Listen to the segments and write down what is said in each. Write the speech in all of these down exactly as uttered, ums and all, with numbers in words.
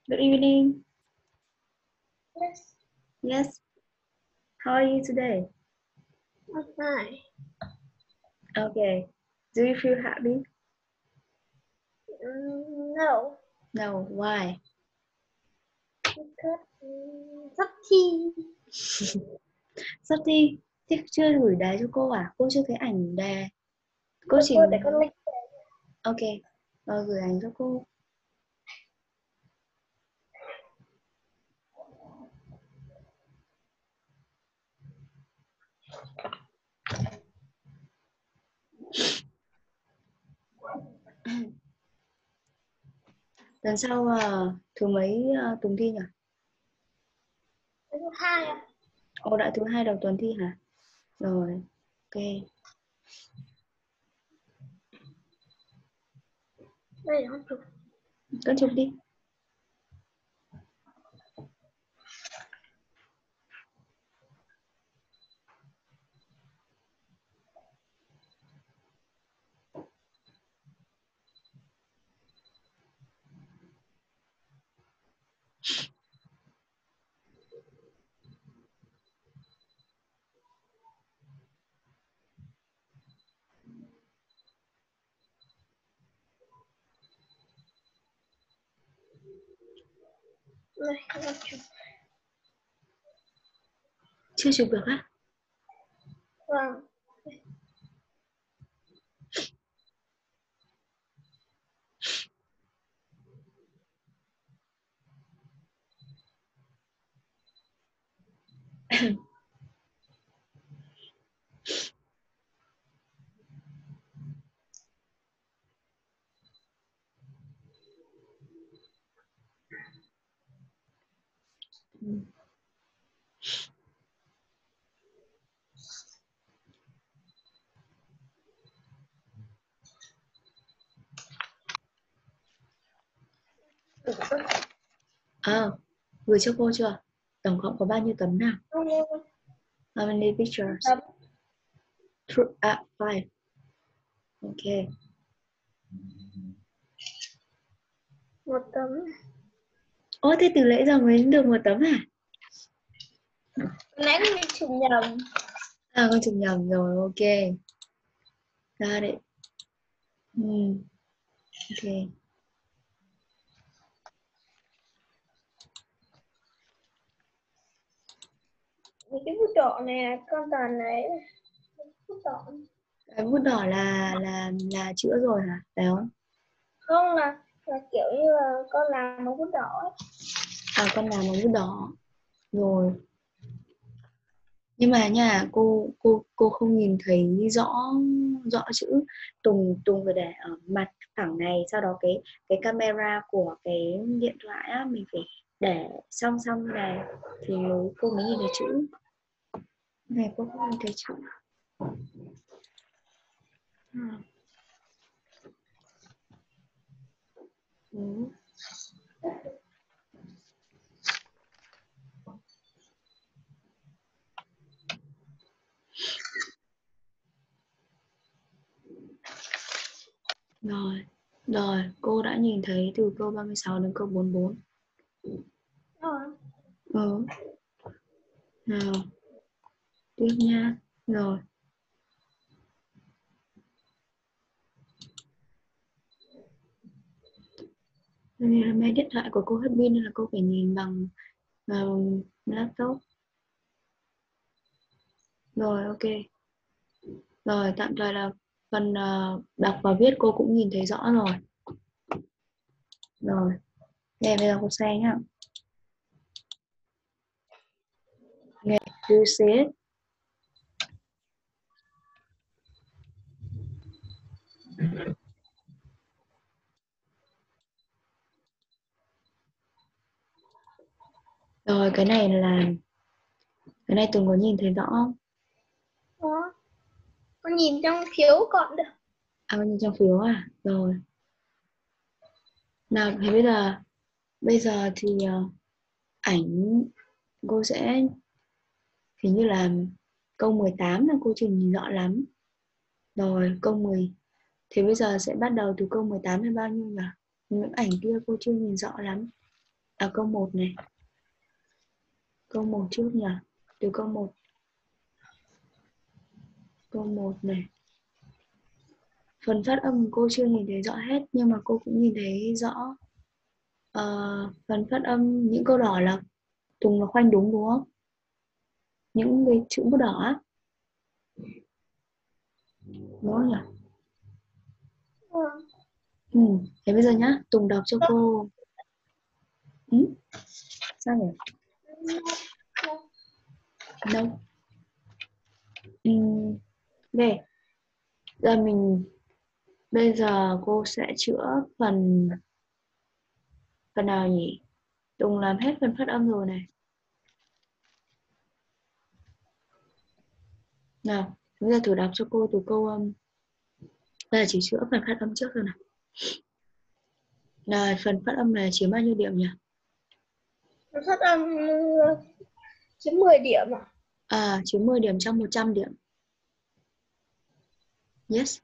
Good evening. Yes, Yes. How are you today? I'm fine. Okay. Do you feel happy? Mm, no, No. Why? because um, sắp thi. Sắp thi. Thế chưa gửi đề cho cô à? Cô chưa thấy ảnh đề. Cô Được chỉ... cô để con link. Ok. Rồi gửi ảnh cho cô. Lần sau uh, thứ mấy uh, tuần thi nhỉ? Thứ hai à? Ồ, đã thứ hai đầu tuần thi hả? Rồi. Ok. Đây là con chụp. Con chụp đi. Đây, con chụp. Chưa chụp được á? Vâng. Ừ. À, gửi cho cô chưa? Tổng cộng có bao nhiêu tấm nào? How many pictures? Tấm. True. À, five. Ok. Một tấm. Ồ, thế từ lễ giờ mới được một tấm à? Nãy con chụp nhầm. À, con chụp nhầm rồi, ok. Got it. Hmm. Ok. Những cái bút đỏ này con toàn này. Bút đỏ. Cái bút đỏ là là là chữa rồi hả? Phải không? Không là, là kiểu như là con làm bằng bút đỏ ấy. À, con làm bằng bút đỏ. Rồi. Nhưng mà nha, cô cô cô không nhìn thấy rõ rõ chữ. Tùng Tùng phải để ở mặt phẳng này, sau đó cái cái camera của cái điện thoại á mình phải để song song này thì mới cô mới nhìn thấy chữ. Này cô không nhìn thấy chữ. Ừ. Ừ. Rồi, rồi, cô đã nhìn thấy từ câu ba mươi sáu đến câu bốn mươi bốn. Rồi. Ừ. Nào, tiếp nha. Rồi. Nên là máy điện thoại của cô hết pin nên là cô phải nhìn bằng um, laptop. Rồi, ok. Rồi, tạm thời là phần uh, đọc và viết cô cũng nhìn thấy rõ rồi. Rồi, nghe bây giờ cô xem nhá. Nghe, do you see it? Rồi, cái này là cái này Tùng có nhìn thấy rõ không? Đó. Con nhìn trong phiếu còn được. À, nhìn trong phiếu à? Rồi. Nào, thì bây giờ bây giờ thì uh, ảnh cô sẽ hình như là câu mười tám là cô chưa nhìn rõ lắm. Rồi, câu mười thì bây giờ sẽ bắt đầu từ câu mười tám đến bao nhiêu nhỉ? Những ảnh kia cô chưa nhìn rõ lắm. À câu một này. Câu một trước nhỉ? Từ câu một. Câu một này. Phần phát âm cô chưa nhìn thấy rõ hết, nhưng mà cô cũng nhìn thấy rõ uh, phần phát âm những câu đỏ là Tùng là khoanh đúng đúng không? Những cái chữ bút đỏ á. Đúng không nhỉ? Ừ. Ừ. Thế bây giờ nhá, Tùng đọc cho cô. Ừ? Sao nhỉ? No. Ừ. Đây. Giờ mình bây giờ cô sẽ chữa phần phần nào nhỉ? Tùng làm hết phần phát âm rồi này. Nào, chúng ta thử đọc cho cô từ câu um, đây là chỉ chữa phần phát âm trước thôi nào. Là phần phát âm này chiếm bao nhiêu điểm nhỉ? Phần phát âm chiếm mười điểm à? À, chiếm mười điểm trong một trăm điểm. Yes.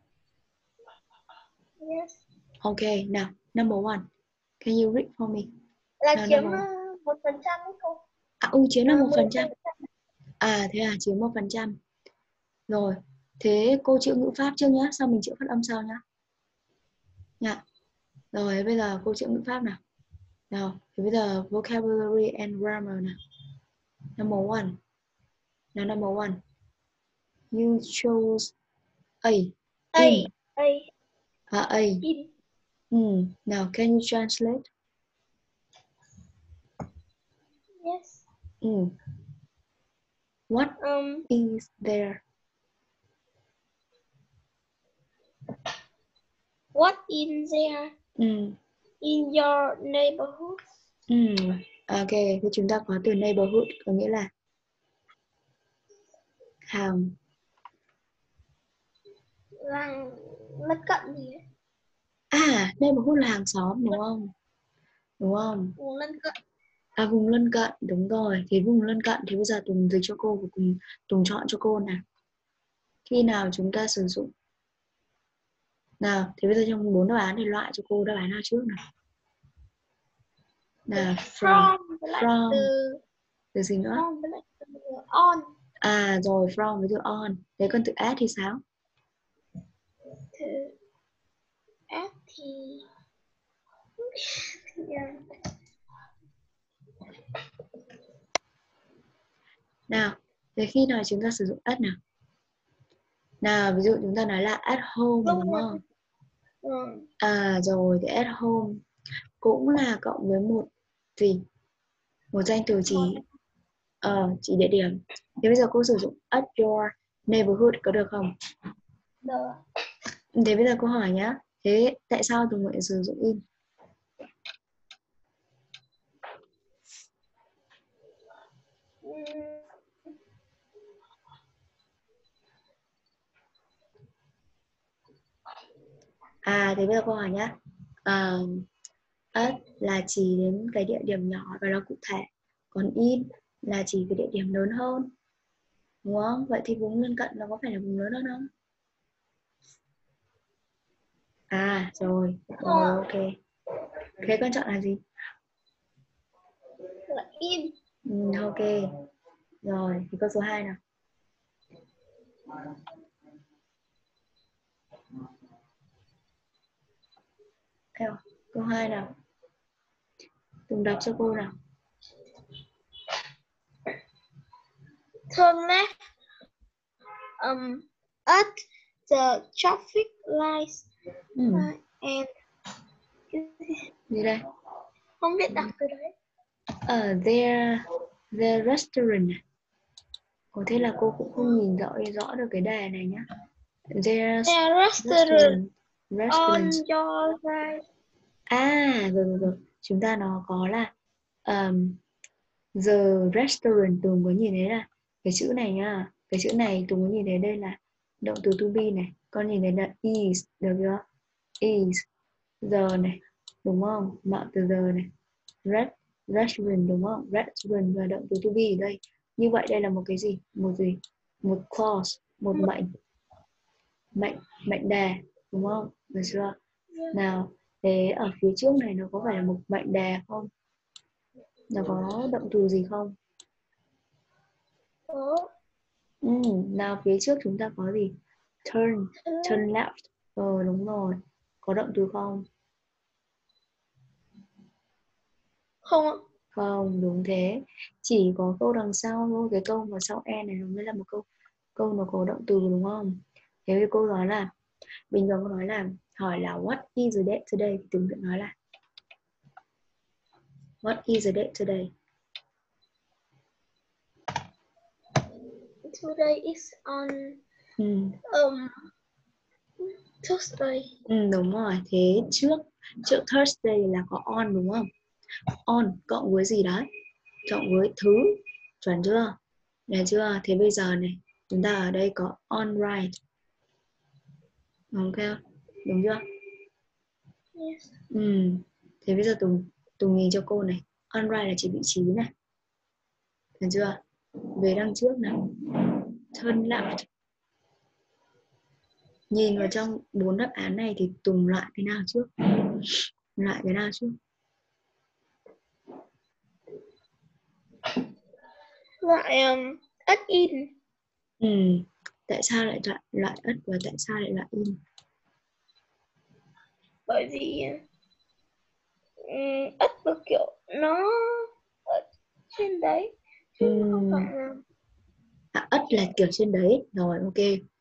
Yes. Okay, now number one. Can you read for me? Là Nào, chiếm number one. một phần trăm hay không? À, ừ, chiếm là À, một phần trăm. mười phần trăm. À, thế à, chiếm một phần trăm. Rồi, thế cô chữa ngữ pháp trước nhá, sau mình chữa phát âm sau nhá. Nha. Rồi, bây giờ cô chữa ngữ pháp nào. Nào, thì bây giờ vocabulary and grammar nào. Number one. Now number one. You chose A. A. In. A. À, A. In. Hmm. Now, can you translate? Yes. Hmm. What Um. is there? What in there? Hmm. In your neighborhood? Hmm. Ok, thì chúng ta có từ neighborhood có nghĩa là hàng. Là lân cận gì đấy? À, neighborhood là hàng xóm đúng không? Đúng không? Vùng lân cận. À, vùng lân cận, đúng rồi. Thì vùng lân cận thì bây giờ Tùng dịch cho cô và cùng Tùng chọn cho cô nào. Khi nào chúng ta sử dụng? Nào, thì bây giờ trong bốn đáp án thì loại cho cô đáp án nào trước nào. Nào, from. From với lại From. từ Từ gì nữa? from với lại từ on. À, rồi, from với từ on. Thế còn từ at thì sao? Từ at thì yeah. Nào, thế khi nào chúng ta sử dụng at nào? Nào, ví dụ chúng ta nói là at home đúng không? Ừ. À, rồi, thì at home cũng là cộng với một gì? Một danh từ chỉ ờ, chỉ địa điểm. Thế bây giờ cô sử dụng at your neighborhood có được không? Được. Thế bây giờ cô hỏi nhá. Thế tại sao Tùng lại sử dụng in? À, thế bây giờ cô hỏi nhá. À, at là chỉ đến cái địa điểm nhỏ và nó cụ thể. Còn in là chỉ cái địa điểm lớn hơn. Đúng không? Vậy thì vùng lân cận nó có phải là vùng lớn hơn không? À, rồi. Rồi, ok. Thế con chọn là gì? Là in. Ừ, ok. Rồi, thì câu số hai nào. Theo, câu hai nào. Tùng đọc cho cô nào. Turn left um, at the traffic lights. Ừ. uh, and Gì đây? không biết đọc từ đấy. Ở their, their restaurant. Ồ, thế là cô cũng không nhìn rõ rõ được cái đề này nhá. Their The restaurant restaurant. on Restaurant. your right. À, rồi rồi rồi. Chúng ta nó có là um, the restaurant. Tùng có nhìn thấy là cái chữ này nhá. Cái chữ này Tùng có nhìn thấy đây là động từ to be này. Con nhìn thấy là is, được chưa? Is. Giờ này. Đúng không? Mạo từ giờ này. Red, restaurant đúng không? Restaurant và động từ to be ở đây. Như vậy đây là một cái gì? Một gì? Một clause, một mệnh. Mệnh, mệnh đề, đúng không? Được chưa? Nào, thế ở phía trước này nó có phải là một mệnh đề không? Nó có động từ gì không? Có. Ừ, nào phía trước chúng ta có gì? Turn, turn left. Ờ đúng rồi. Có động từ không? Không ạ. Không, đúng thế. Chỉ có câu đằng sau thôi, cái câu mà sau e này nó mới là một câu câu nó có động từ đúng không? Thế thì cô nói là bình thường cô nói là hỏi là what is the date today thì tiếng Việt nói là what is the date today? Today is on Ừ. um Thursday. Ừ, đúng rồi. Thế trước trước Thursday là có on đúng không? On cộng với gì đấy? Cộng với thứ. Chuẩn chưa? Được chưa? Thế bây giờ này, chúng ta ở đây có on right. Ok không? Đúng chưa? Yes. Ừ. Thế bây giờ Tùng Tùng nhìn cho cô này. On right là chỉ vị trí này. Được chưa? Về đằng trước nào. Turn left. Nhìn vào trong bốn đáp án này thì Tùng loại cái nào trước? Loại cái nào trước? Loại um, ất in. Ừ. Tại sao lại loại, loại ất và tại sao lại loại in? Bởi vì um, ất là kiểu nó ở trên đấy chứ Ừ. không phải là. À, ất là kiểu trên đấy. Rồi, ok.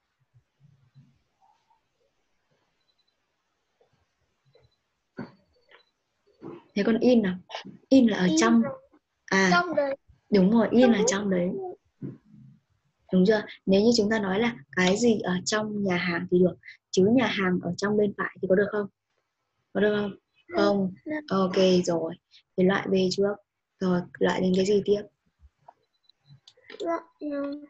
Thế còn in nào? In là ở In trong. là À, trong đấy. đúng rồi, in Trong là trong đấy. Đúng chưa? Nếu như chúng ta nói là cái gì ở trong nhà hàng thì được, chứ nhà hàng ở trong bên phải thì có được không? Có được không? Không. Ok rồi. Thì loại B trước. Rồi, loại đến cái gì tiếp? Loại um,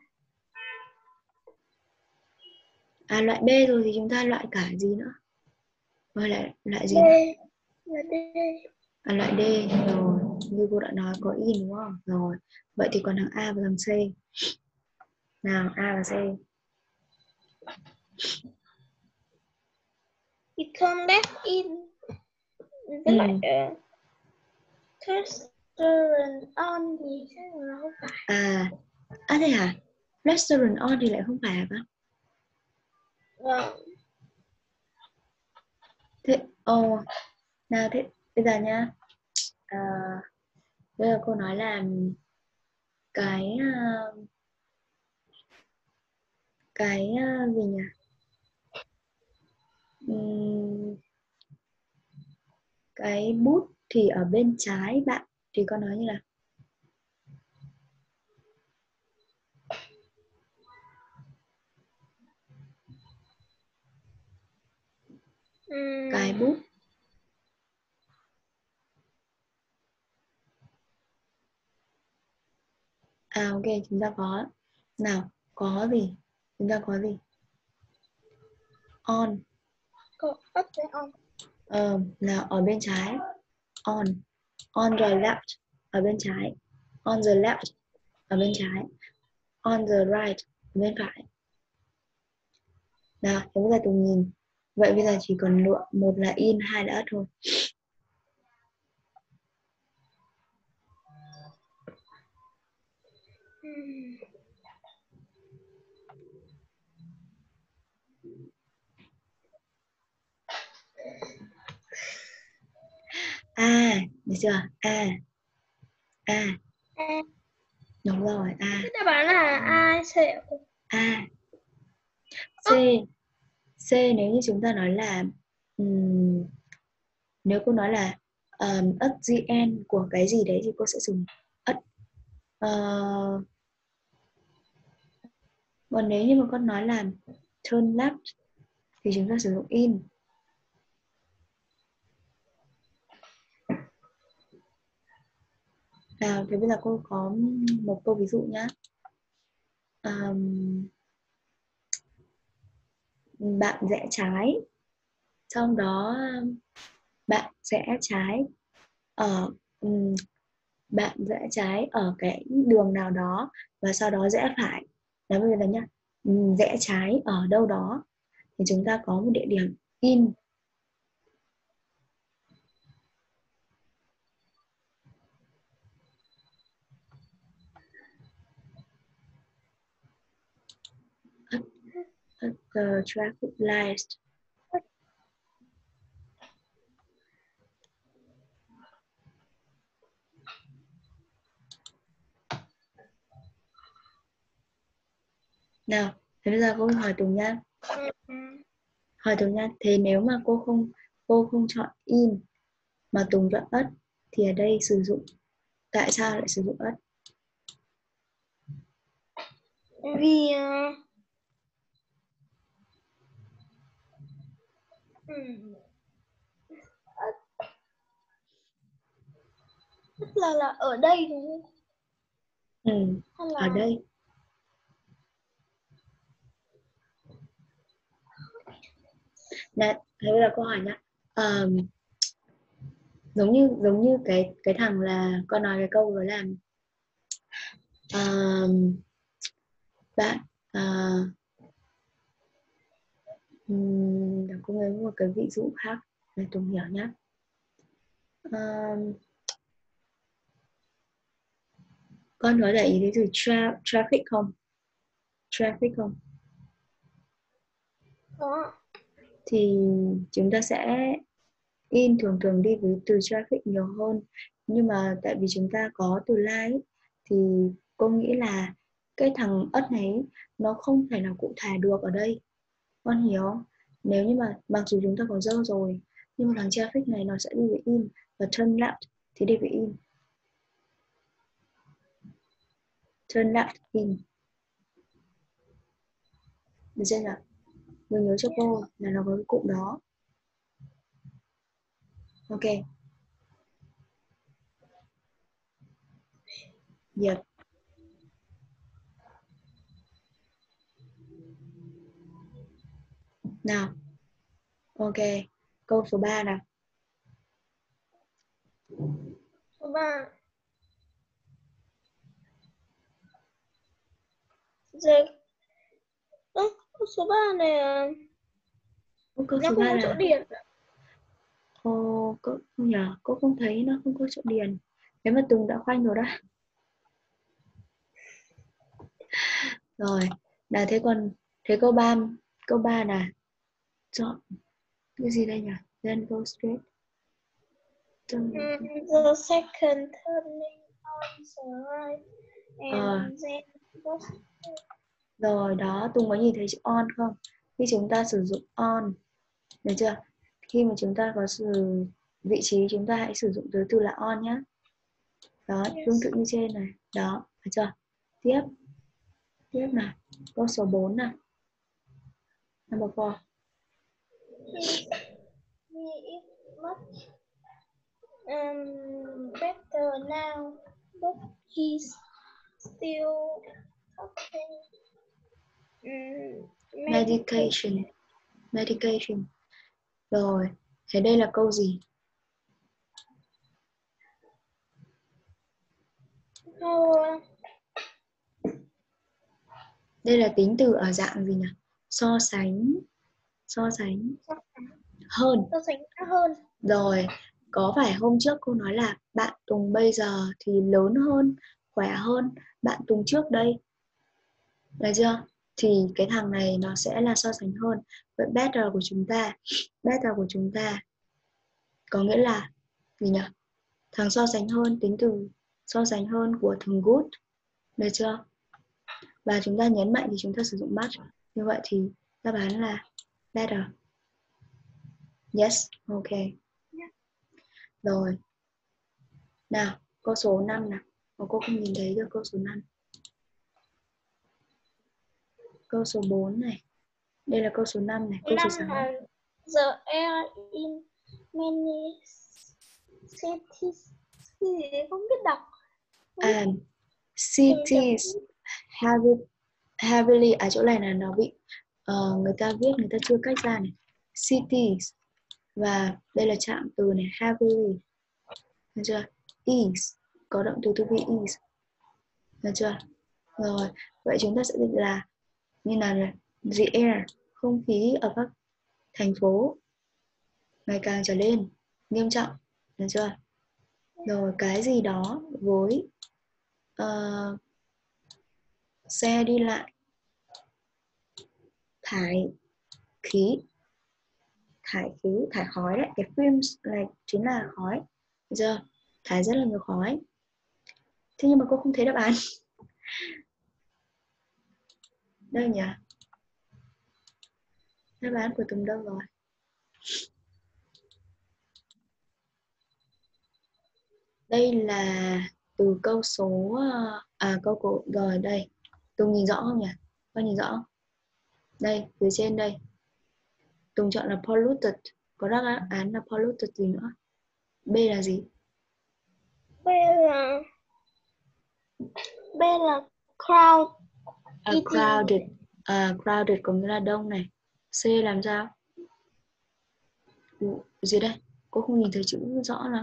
À, loại B rồi thì chúng ta loại cả gì nữa? Rồi lại loại D gì nữa? là D. À, loại D rồi. Như cô đã nói có in đúng không? Rồi. Vậy thì còn thằng A và thằng C. Nào, A và C. Thì turn left in với Ừ. lại uh, turn on thì chắc là không phải. À, à thế hả? Restaurant on thì lại không phải hả con? Vâng. Thế, ồ, nào thế, bây giờ nhá. À, bây giờ cô nói là cái à, cái à, gì nhỉ? Ừm, cái bút thì ở bên trái bạn thì con nói như là cái Um, bút. À ok, chúng ta có nào, có gì? Chúng ta có gì? On. có ất với on. Ờ, nào ở bên trái. On. On the left ở bên trái. On the left ở bên trái. On the right ở bên phải. Nào, thế bây giờ Tùng nhìn. Vậy bây giờ chỉ còn lựa một là in, hai là ất thôi. Um, A, được chưa? A. A. A. Đúng rồi, A. Thế đáp án là A, C. A. C. Ơ, C nếu như chúng ta nói là ừm, nếu cô nói là um, at the end của cái gì đấy thì cô sẽ dùng at. Ờ, còn nếu như mà con nói là turn left thì chúng ta sử dụng in. Nào, thế bây giờ cô có một câu ví dụ nhá. Um, bạn rẽ trái, trong đó bạn rẽ trái ở um, bạn rẽ trái ở cái đường nào đó và sau đó rẽ phải. Nói bây giờ nhá, um, rẽ trái ở đâu đó thì chúng ta có một địa điểm in. at the traffic lights. Nào, thế bây giờ cô hỏi Tùng nha. Hỏi Tùng nha, thế nếu mà cô không cô không chọn in mà Tùng chọn ất thì ở đây sử dụng, tại sao lại sử dụng ất? Vì uh, um, tức là là ở đây đúng không? Ừ, Là... ở đây. Đấy, thế bây giờ cô hỏi nhá. Um, giống như giống như cái cái thằng là con nói cái câu đó là um, bạn uh, um, cô lấy một cái ví dụ khác để Tùng hiểu nhá. Um, con có để ý đến từ tra, traffic không? Traffic không? Có. Thì chúng ta sẽ in thường thường đi với từ traffic nhiều hơn, nhưng mà tại vì chúng ta có từ like thì cô nghĩ là cái thằng ất này nó không thể nào cụ thể được ở đây, con hiểu không? Nếu như mà mặc dù chúng ta có dơ rồi nhưng mà thằng traffic này nó sẽ đi với in, và turn left thì đi với in, turn left in, được chưa nhỉ? Mình nhớ cho cô là nó có cái cụm đó. Ok. Yep. Nào. Ok. Câu số ba nào. Số ba. Rồi. Ơ, số ba này Ô, câu nó số không ba có là chỗ điền. Ồ, cô không nhờ, cô không thấy nó không có chỗ điền. Nếu mà Tùng đã khoanh rồi đó. Rồi, là thế còn thế câu ba, câu ba là chọn cái gì đây nhỉ? Then go straight. Turn- Mm, the second turning on the right and Ờ, then go straight. rồi đó, Tùng có nhìn thấy chữ on không? Khi chúng ta sử dụng on, được chưa? Khi mà chúng ta có sự vị trí, chúng ta hãy sử dụng từ từ là on nhé. Đó, Yes. tương tự như trên này. Đó, được chưa? Tiếp, tiếp nào. Câu số bốn nào. Number four. He is much um, better now, but he's still taking um, Medication. Medication. Rồi, thế đây là câu gì? How, Đây là tính từ ở dạng gì nhỉ? So sánh. So sánh hơn. so sánh hơn. Rồi, có phải hôm trước cô nói là bạn Tùng bây giờ thì lớn hơn, khỏe hơn bạn Tùng trước đây? Được chưa? Thì cái thằng này nó sẽ là so sánh hơn. Vậy better của chúng ta, better của chúng ta có nghĩa là gì nhỉ? Thằng so sánh hơn, tính từ so sánh hơn của thằng good. Được chưa? Và chúng ta nhấn mạnh thì chúng ta sử dụng much. Như vậy thì đáp án là better. Yes, ok. Rồi. Nào, câu số năm nào. Mà cô không nhìn thấy được câu số năm. Câu số bốn này. Đây là câu số năm này, câu số sáu. Năm là the air in many cities. Cái gì đấy không biết đọc. And cities heavy, heavily, ở chỗ này là nó bị uh, người ta viết, người ta chưa cách ra này. Cities. Và đây là trạng từ này, heavily. Được chưa? Is. Có động từ to be is. Được chưa? Rồi, vậy chúng ta sẽ dịch là như nào này? The air, không khí ở các thành phố ngày càng trở lên nghiêm trọng. Được chưa? Rồi, cái gì đó với uh, xe đi lại thải khí, thải khí, thải khói đấy. Cái fumes là chính là khói, được chưa? Thải rất là nhiều khói. Thế nhưng mà cô không thấy đáp án. Đâu nhỉ? Đáp án của Tùng đâu rồi? Đây là từ câu số à câu của rồi đây. Tùng nhìn rõ không nhỉ? Con nhìn rõ không? Đây, từ trên đây. Tùng chọn là polluted. Có đáp án là polluted gì nữa? B là gì? B là B là crowd. A crowded. À, crowded có nghĩa là đông này. C làm sao? Gì đây? Cô không nhìn thấy chữ rõ lắm.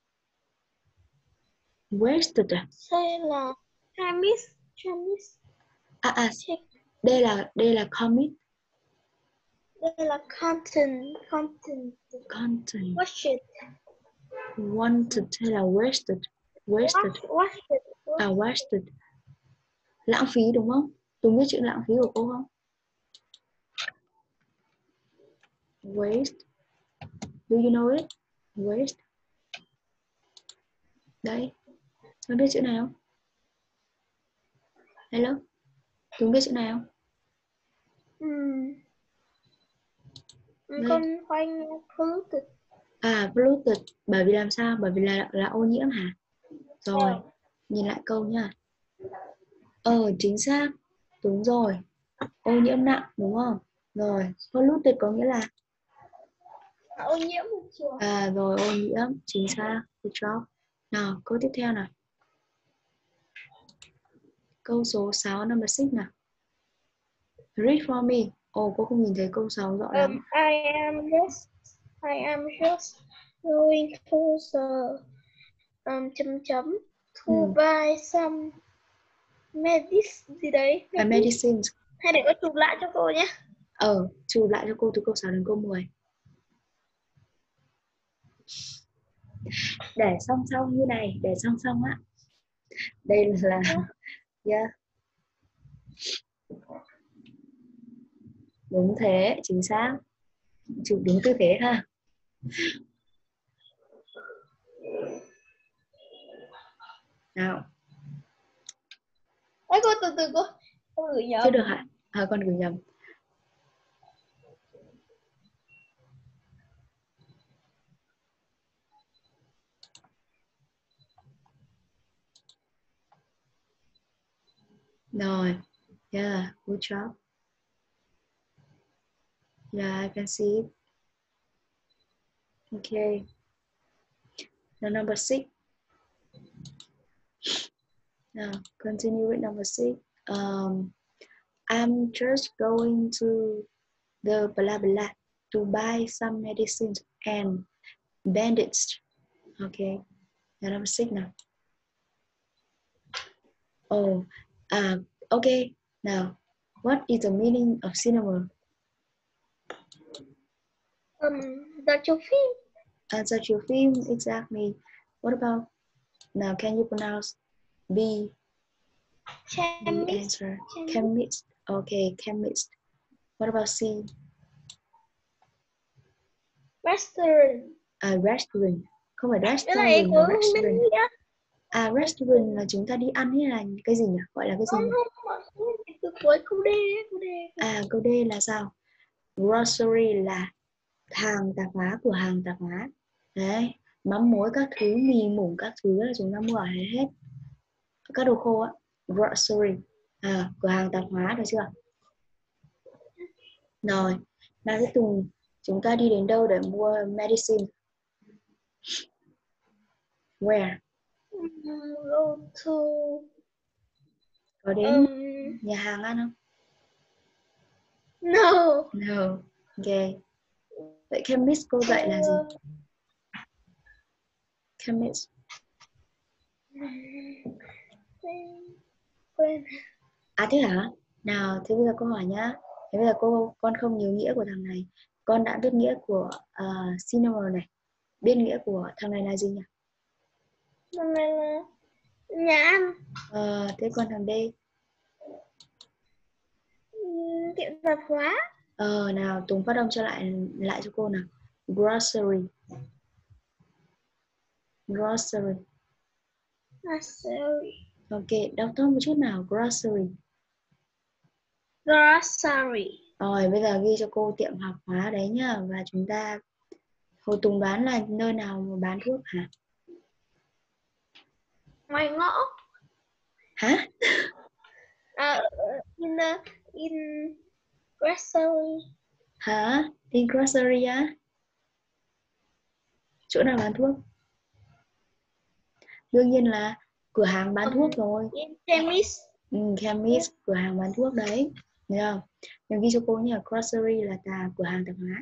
Wasted à? C là chemist. Chemist. À à, đây là đây là commit. Đây là content. Content. Content. Wasted. Wanted hay là wasted? Wasted. Wasted. À, wasted. Lãng phí đúng không? Tùng biết chữ lãng phí của cô không? Waste. Do you know it? Waste. Đây. Con biết chữ này không? Hello? Tùng biết chữ này không? Ừm. Đây. Con khoanh polluted. À, polluted. Bởi vì làm sao? Bởi vì là là ô nhiễm hả? Rồi. Ờ. Nhìn lại câu nha. Ờ, chính xác. Đúng rồi. Ô nhiễm nặng đúng không? Rồi. Polluted có nghĩa là Ô nhiễm môi trường. à rồi, ô nhiễm. Chính xác. Good job. Nào, câu tiếp theo nào. Câu số sáu, number six nào. Read for me. Ồ, cô không nhìn thấy câu sáu rõ lắm. Um, I am just I am just going to the um, chấm chấm to Ừ. buy some medicine gì đấy. À, medicines. Hay để con chụp lại cho cô nhé. Ờ, chụp lại cho cô từ câu sáu đến câu mười. Để song song như này, để song song á. Đây là yeah. Đúng thế, chính xác. Chụp đúng tư thế ha. Nào. Ê cô từ từ cô. Cô gửi nhầm. Chưa được hả? À, con gửi nhầm. Rồi. Yeah, good job. Yeah, I can see it. Okay. Now number six. Now continue with number six. Um, I'm just going to the blah blah to buy some medicines and bandage. Okay. Now number six now. Oh, uh, okay. Now, what is the meaning of cinnamon? Um, the chiếu phim. Answer your film, exactly. What about, now can you pronounce B? B answer. Chemist. Okay, chemist. What about C? Restaurant. À, restaurant. Không phải Cái restaurant này mà có restaurant. nghĩa. À, restaurant là chúng ta đi ăn hay là cái gì nhỉ? Gọi là cái gì nhỉ? Từ cuối câu D, câu D. À, câu D là sao? Grocery là hàng tạp hóa, cửa hàng tạp hóa. Đấy, mắm muối các thứ, mì mủng các thứ là chúng ta mua ở hết. Các đồ khô á, grocery. À, cửa hàng tạp hóa, được chưa? Rồi, nào cái Tùng, chúng ta đi đến đâu để mua medicine? Where? Go to. Có đến Um, nhà hàng ăn không? no. No. Okay. Vậy chemist cô dạy là gì? Chemist. Quên. À thế hả? Nào, thế bây giờ cô hỏi nhá. Thế bây giờ cô, con không nhớ nghĩa của thằng này. Con đã biết nghĩa của uh, cinnamon này. Biết nghĩa của thằng này là gì nhỉ? Thằng này là nhà ăn. Uh, thế còn thằng D? tiện tạp hóa. Ờ, nào Tùng phát âm cho lại lại cho cô nào. Grocery. Grocery. Grocery. Ok, đọc tốt một chút nào. Grocery. Grocery. Rồi, bây giờ ghi cho cô tiệm tạp hóa đấy nhá. Và chúng ta, Hồ Tùng đoán là nơi nào mà bán thuốc hả? Ngoài ngõ. Hả? À, in, uh, in grocery. Hả? In grocery á? Chỗ nào bán thuốc? Đương nhiên là cửa hàng bán um, thuốc rồi. In chemist. Ừ, chemist, cửa hàng bán thuốc đấy. Được không? Nhưng ghi cho cô nhé, grocery là tà cửa hàng tạp hóa.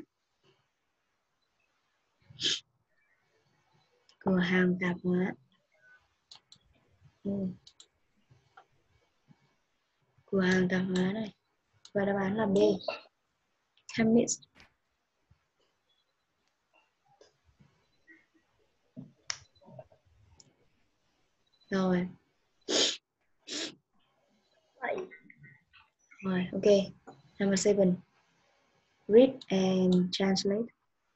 Cửa hàng tạp hóa. Ừ. Cửa hàng tạp hóa này. Và đáp án là B. Chemist. Rồi. Vậy. Rồi, ok. Number seven. Read and translate.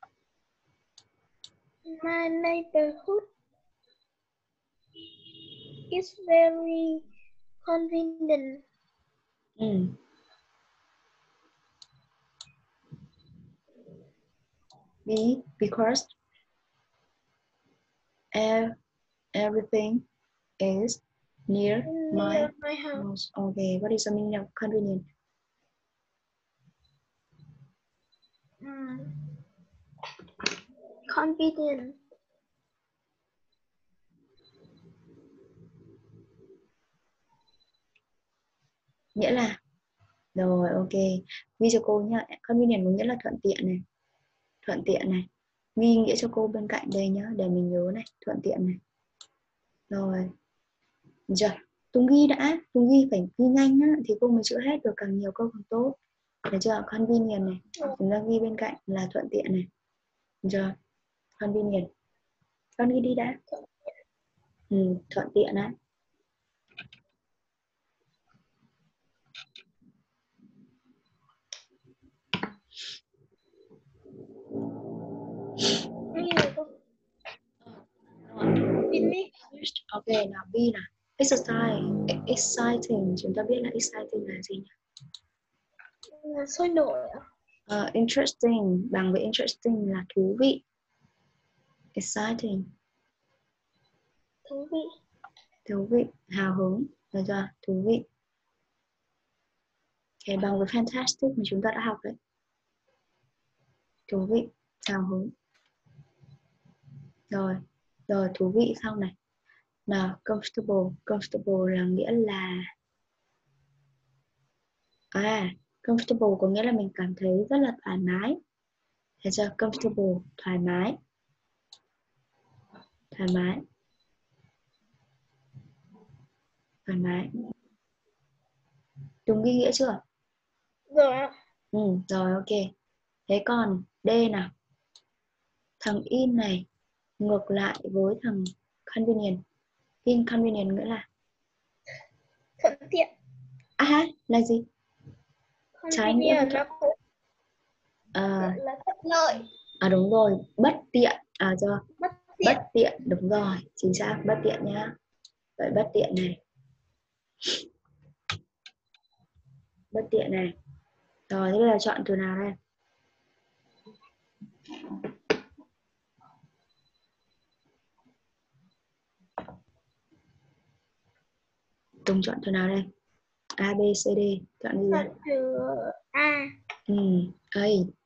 My neighborhood is very convenient. Ừ. B. Because everything is near, Near my, my house. house. Okay, what is the meaning of convenient? Mm. Convenient. Nghĩa là, rồi ok, ghi cho cô nhá. Convenient có nghĩa là thuận tiện này. Thuận tiện này. Ghi nghĩa cho cô bên cạnh đây nhá, để mình nhớ này. Thuận tiện này. Rồi. Giờ, Tùng ghi đã. Tùng ghi phải ghi nhanh á, thì cô mới chữa hết được, càng nhiều câu càng tốt. Được chưa? Convenient này. Chúng ta ghi bên cạnh là thuận tiện này. Được chưa? Convenient. Con ghi đi đã. Ừ, thuận tiện á. Ok, nào B nào. Exercise. Exciting. Chúng ta biết là exciting là gì nhỉ? Là sôi nổi à? Uh, interesting. Bằng với interesting là thú vị. Exciting. Thú vị. Thú vị. Hào hứng. Được chưa? Thú vị. Okay, bằng với fantastic mà chúng ta đã học đấy. Thú vị. Hào hứng. Rồi. Rồi, thú vị sau này. Nào, comfortable. Comfortable là nghĩa là... À, comfortable có nghĩa là mình cảm thấy rất là thoải mái. Thế chưa? Comfortable, thoải mái. Thoải mái. Thoải mái. Tùng ghi nghĩa chưa? Rồi ạ. Ừ, rồi ok. Thế còn D nào. Thằng in này ngược lại với thằng convenient. Inconvenient nghĩa là... Thuận tiện. À, là gì? Trái nghĩa với thuận. À, là thuận lợi. à đúng rồi, bất tiện. À chưa? Bất tiện. Bất tiện, đúng rồi, chính xác, bất tiện nhá. Vậy bất tiện này. Bất tiện này. Rồi, thế bây giờ chọn từ nào đây? Tùng chọn từ nào đây? A, B, C, D. Chọn gì Chọn đây? từ A. Ừ, A.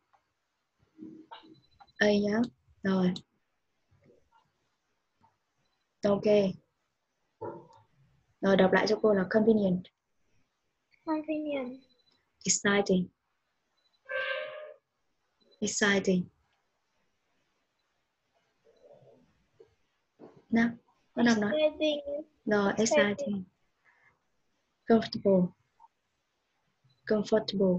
A nhá. Rồi. Ok. Rồi, đọc lại cho cô là convenient. Convenient. Exciting. Exciting. Nào, con đọc nói. Exciting. Rồi, exciting. Comfortable. Comfortable.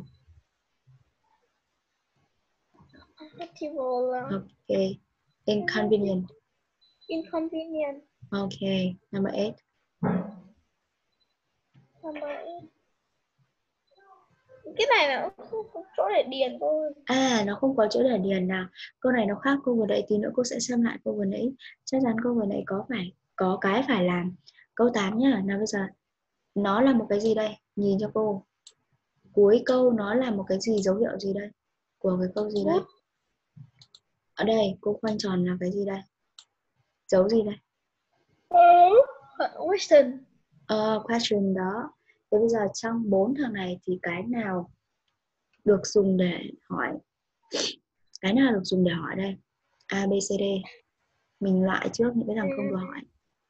Comfortable. Ok. Inconvenient. Inconvenient. Ok. Number eight. Number eight. Cái này là không có chỗ để điền thôi. À, nó không có chỗ để điền nào. Câu này nó khác câu vừa nãy, tí nữa cô sẽ xem lại câu vừa nãy. Chắc chắn câu vừa nãy có phải có cái phải làm. Câu tám nhá. Nào bây giờ nó là một cái gì đây? Nhìn cho cô. Cuối câu nó là một cái gì, dấu hiệu gì đây? Của cái câu gì đây? Ở đây cô khoanh tròn là cái gì đây? Dấu gì đây? Question. Ờ, question đó. Thế bây giờ trong bốn thằng này thì cái nào được dùng để hỏi? Cái nào được dùng để hỏi đây? A, B, C, D. Mình loại trước những cái thằng không được hỏi.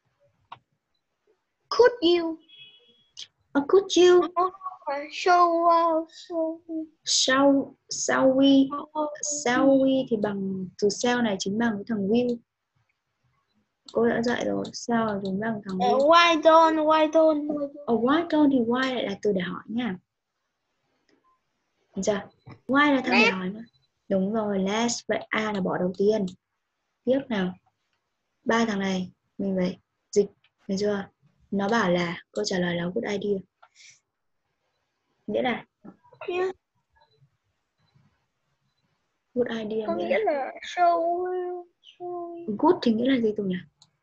Could you? Uh, could you? Show, uh, show. Shall, shall we? Shall we thì bằng từ shall này chính bằng cái thằng will. Cô đã dạy rồi. Shall là dùng bằng thằng will. Uh, why don't? Why don't? Why don't? Oh, why don't thì why lại là từ để hỏi nha. Được chưa? Why là thằng để hỏi nữa. Đúng rồi, let's. Vậy A là bỏ đầu tiên. Tiếp nào. Ba thằng này mình phải dịch, được chưa? Nó bảo là câu trả lời là good idea. Nghĩa là Yeah. good idea Có nghĩa nghĩa là, là show, show. Good thì nghĩa là gì Tùng nhỉ?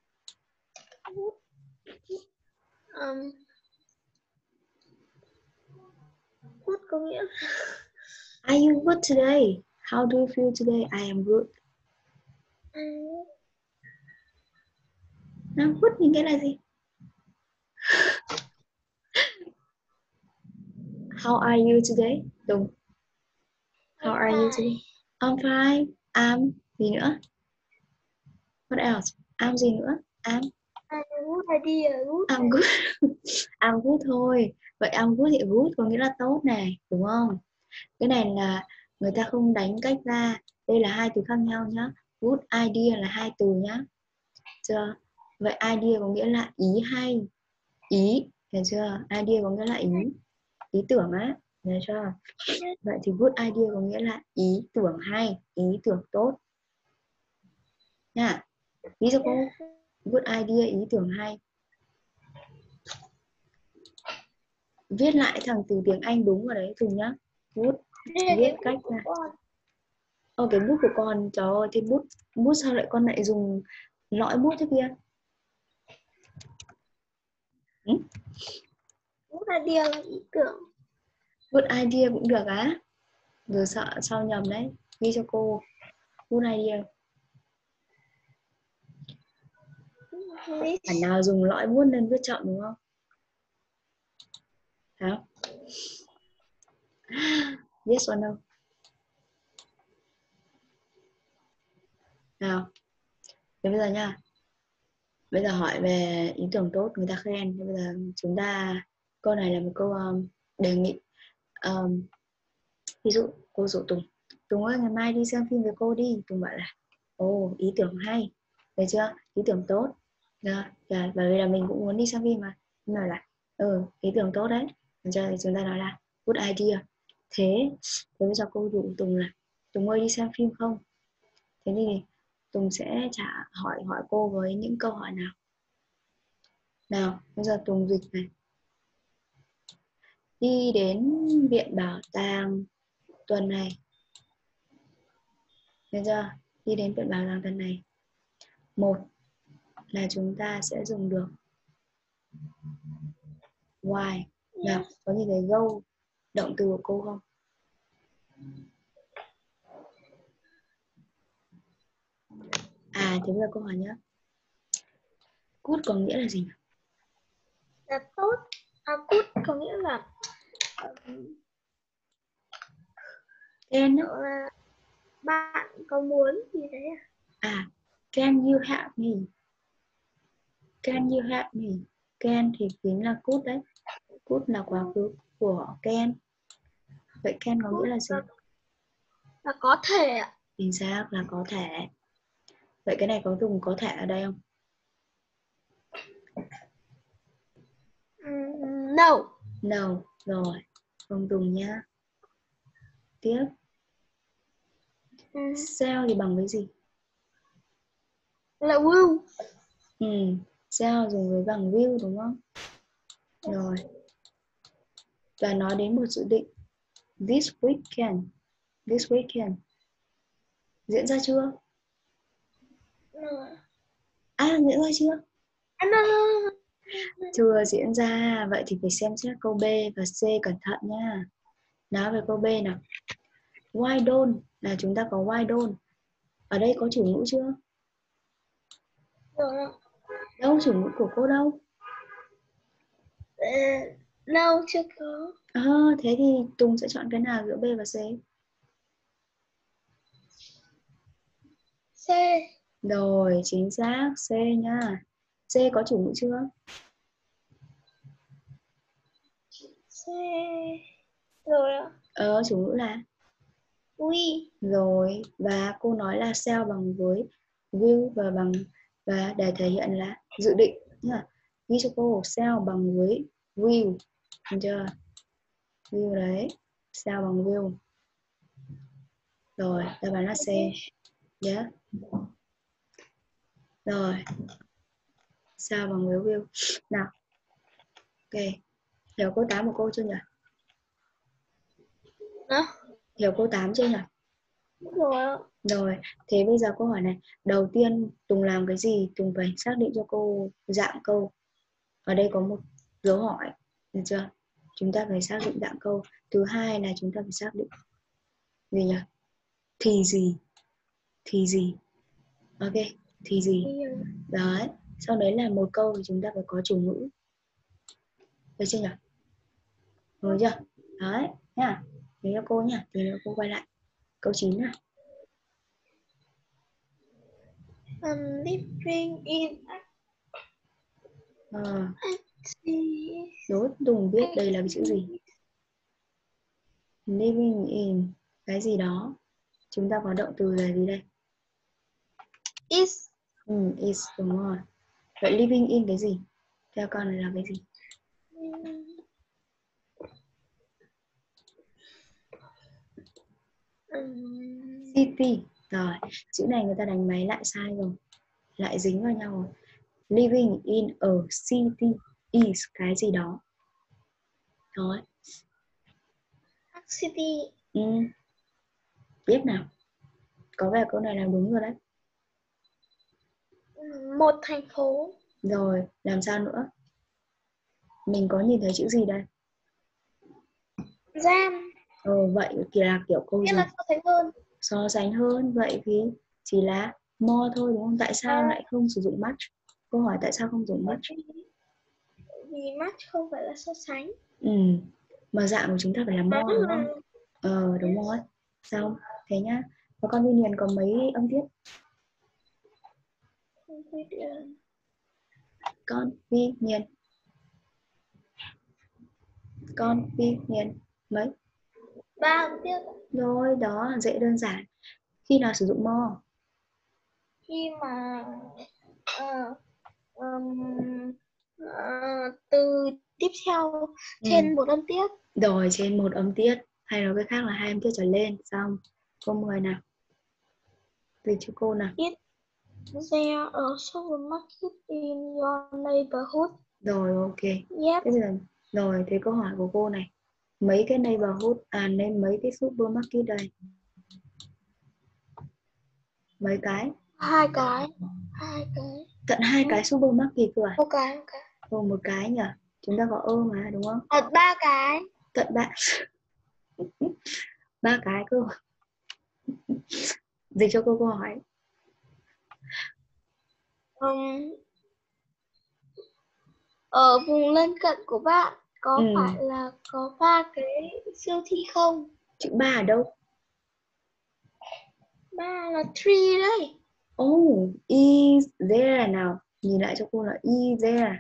Um, good có nghĩa. Are you good today? How do you feel today? I am good. Um, Now good thì nghĩa là gì? How are you today? Tùng. How are you today? I'm fine. I'm gì nữa? What else? I'm gì nữa? I'm good idea. Good I'm good. I'm good thôi. Vậy I'm good thì good có nghĩa là tốt này, đúng không? Cái này là người ta không đánh cách ra. Đây là hai từ khác nhau nhá. Good idea là hai từ nhá. Chưa? Vậy idea có nghĩa là ý hay. Ý, hiểu chưa? Idea có nghĩa là ý. Ý tưởng á, hiểu chưa? Vậy thì good idea có nghĩa là ý tưởng hay, ý tưởng tốt. Nha. Ví dụ cô, good idea, ý tưởng hay. Viết lại thằng từ tiếng Anh đúng vào đấy Tùng nhá. Good, viết cách này. Ô, cái bút của con, trời ơi, thế bút, bút sao lại con lại dùng lõi bút thế kia? Ừ? Good idea là ý tưởng. Good idea cũng được á. Rồi sợ sao nhầm đấy. Ghi cho cô. Good idea. Bản nào dùng lõi bút nên viết chậm đúng không? Hả? Yes or no? Nào. Thế bây giờ nha. Bây giờ hỏi về ý tưởng tốt, người ta khen. Thế bây giờ chúng ta, câu này là một câu um, đề nghị. Um, ví dụ cô dụ Tùng. Tùng ơi, ngày mai đi xem phim với cô đi. Tùng bảo là, ồ, ý tưởng hay. Được chưa? Ý tưởng tốt. Được. Bởi vì là mình cũng muốn đi xem phim mà. Nhưng mà là, ừ, ý tưởng tốt đấy. Được chưa? Thì chúng ta nói là good idea. Thế, thế bây giờ cô dụ Tùng là, Tùng ơi đi xem phim không? Thế thì Tùng sẽ trả hỏi hỏi cô với những câu hỏi nào? Nào, bây giờ Tùng dịch này. Đi đến viện bảo tàng tuần này. Bây giờ đi đến viện bảo tàng tuần này. Một là chúng ta sẽ dùng được why. Nào, có nhìn thấy go động từ của cô không? À, thế bây giờ câu hỏi nhé. Good có nghĩa là gì nhỉ? Là tốt. À, good có nghĩa là Can đó là bạn có muốn gì đấy à? À, can you help me? Can you help me? Can thì chính là could đấy. Could là quá khứ của can. Vậy can có nghĩa là gì? Là, là có thể ạ. Chính xác là có thể. Vậy cái này có dùng có thể ở đây không? Um, no. No, rồi. Không dùng nhá. Tiếp. Um, Shall thì bằng với gì? là will. Ừ, shall dùng với bằng will đúng không? Rồi. Và nói đến một dự định. This weekend. This weekend. Diễn ra chưa? No. À, diễn ra chưa? À, no, no, no. Chưa diễn ra. Vậy thì phải xem xét câu B và C cẩn thận nha. Nói về câu B nào. Why don't là chúng ta có why don't. Ở đây có chủ ngữ chưa? No, no. Đâu, chủ ngữ của cô đâu? Uh, no, chưa có. À, thế thì Tùng sẽ chọn cái nào giữa B và C? C. Rồi, chính xác, C nha. C có chủ ngữ chưa? C. Rồi ạ. Ờ, chủ ngữ là? We. Rồi, và cô nói là shall bằng với will và bằng và để thể hiện là dự định nhá. Ghi cho cô shall bằng với will, được chưa? Will đấy, shall bằng will. Rồi, đáp án là C. Yeah. Rồi, shall bằng với will. Nào, ok. Hiểu câu tám của cô chưa nhỉ? Đó. Hiểu câu tám chưa nhỉ? Rồi ạ. Rồi, thế bây giờ câu hỏi này, đầu tiên Tùng làm cái gì? Tùng phải xác định cho cô dạng câu. Ở đây có một dấu hỏi, được chưa? Chúng ta phải xác định dạng câu. Thứ hai là chúng ta phải xác định gì nhỉ? Thì gì? Thì gì? Ok, thì gì? Đấy, sau đấy là một câu thì chúng ta phải có chủ ngữ. Được chưa nhỉ? Được chưa? Đấy, nhá. Thế cho cô nhá, thì nữa cô quay lại. Câu chín nào. I'm living in Ờ, Axie. đố Tùng biết đây là cái chữ gì? Living in cái gì đó. Chúng ta có động từ là gì đây? Is. Ừ, is, đúng rồi. Vậy living in cái gì? Theo con này là cái gì? Um, City. Rồi, chữ này người ta đánh máy lại sai rồi. Lại dính vào nhau rồi. Living in a city is cái gì đó. Rồi. City. Ừ. Tiếp nào. Có vẻ câu này làm đúng rồi đấy. Một thành phố. Rồi, làm sao nữa? Mình có nhìn thấy chữ gì đây? Giam. Ờ, vậy thì là kiểu câu Nghĩa gì? là so sánh hơn. So sánh hơn. Vậy thì chỉ là more thôi đúng không? Tại sao À. lại không sử dụng much? Câu hỏi tại sao không dùng much? Vì match không phải là so sánh. Ừ. Mà dạng của chúng ta phải là more đúng không? Ờ, đúng rồi. Xong, thế nhá. Và con Viên Hiền có mấy âm tiết? Con Vi Hiền. Con Vi Hiền. Mấy? Ba âm tiết. Rồi, đó, dễ đơn giản. Khi nào sử dụng more? Khi mà uh, um, uh, từ tiếp theo trên Ừ. một âm tiết. Rồi, trên một âm tiết. Hay nói cách khác là hai âm tiết trở lên. Xong, câu mười nào. Dịch cho cô nào. Is there a supermarket in your neighborhood? Rồi, ok. Yep. Thế giờ, rồi, thế câu hỏi của cô này. Mấy cái neighborhood, à nên mấy cái supermarket đây? Mấy cái? Hai cái. Hai cái. Tận hai cái supermarket cơ à? Một cái. Một cái. Ừ, một cái nhỉ? Chúng ta có ơ mà đúng không? À, ba cái. Tận ba ba cái cơ. Dịch cho cô câu hỏi. Um, ở vùng lân cận của bạn có Ừ. phải là có ba cái siêu thị không? Chữ ba ở đâu? Ba là three đấy. Oh, is there nào? Nhìn lại cho cô là is there.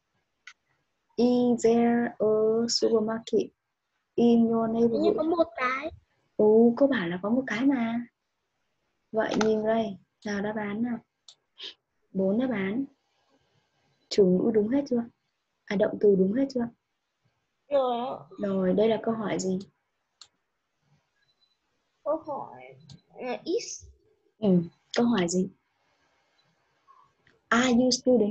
Is there a supermarket in your Nhưng neighborhood? có một cái. Ừ, cô bảo là có một cái mà. Vậy nhìn đây, nào đáp án nào? Bốn đáp án. Chủ ngữ đúng hết chưa? À, động từ đúng hết chưa? Rồi. Rồi, đây là câu hỏi gì? Câu hỏi uh, is. Ừ, câu hỏi gì? Are you student?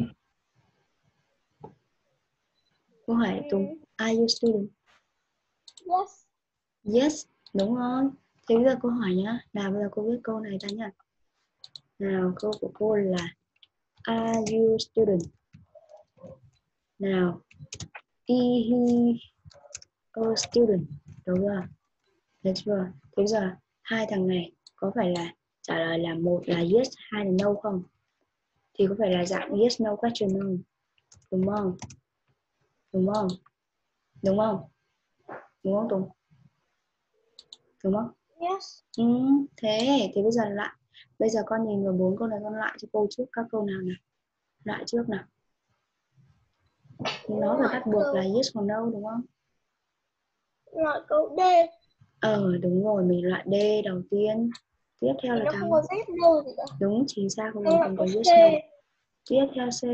Câu hỏi Tùng, are you student? Yes. Yes, đúng rồi. Thế bây giờ câu hỏi nhá. Nào bây giờ cô viết câu này ra nhá. Nào câu của cô là Are you student? Nào, is he a student? Đúng chưa? Được chưa? Thế bây giờ hai thằng này có phải là trả lời là một là yes, hai là no không? Thì có phải là dạng yes no question không? Đúng không? Đúng không? Đúng không? Đúng không Tùng? Đúng không? Yes. Ừ, thế thì bây giờ lại. Bây giờ con nhìn vào bốn câu này, con lại cho cô trước các câu nào nào. Lại trước nào. Nó phải Loại bắt buộc câu là yes hoặc no đúng không? loại câu D Ờ đúng rồi, mình loại D đầu tiên. Tiếp theo thì là nó không có thằng Z đâu gì cả. đúng chính xác, không Hay cần loại không có câu yes C. no. Tiếp theo C.